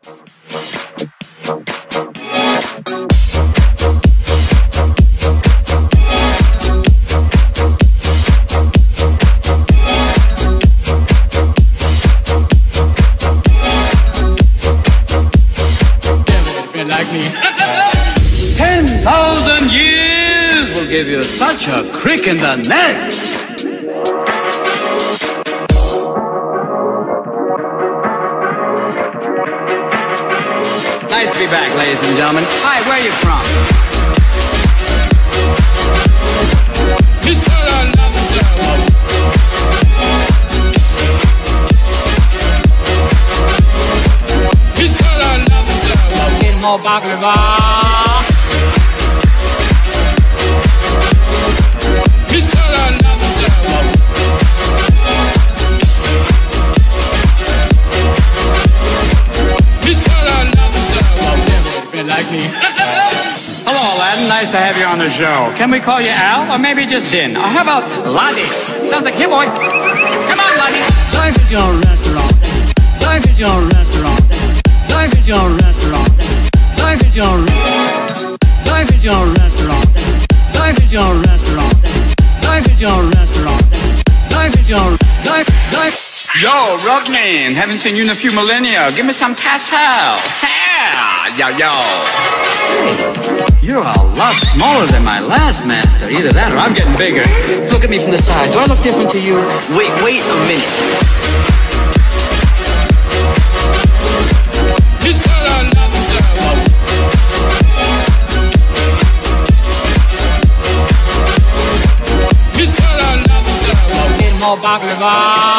Like me. 10,000 years will give you such a crick in the neck. Nice to be back, ladies and gentlemen. Hi, where are you from? Mr. Another Show. Mr. Another Show. In more baklava. Mr. Another Show. Mr. Another Show. Like me. Hello, Aladdin. Nice to have you on the show. Can we call you Al, or maybe just Din? Or how about Lottie? Sounds like, hey boy. Come on, Lottie. Life is your restaurant. Life is your restaurant. Life is your restaurant. Life is your life is your restaurant. Life is your restaurant. Life is your restaurant. Life is your life. Yo, Rockman, haven't seen you in a few millennia. Give me some tassel. Yo, yo. Say, you're a lot smaller than my last master. Either that or I'm getting bigger. Look at me from the side. Do I look different to you? Wait a minute. Mr. Another Show. Mr. Another Show. In more baklava.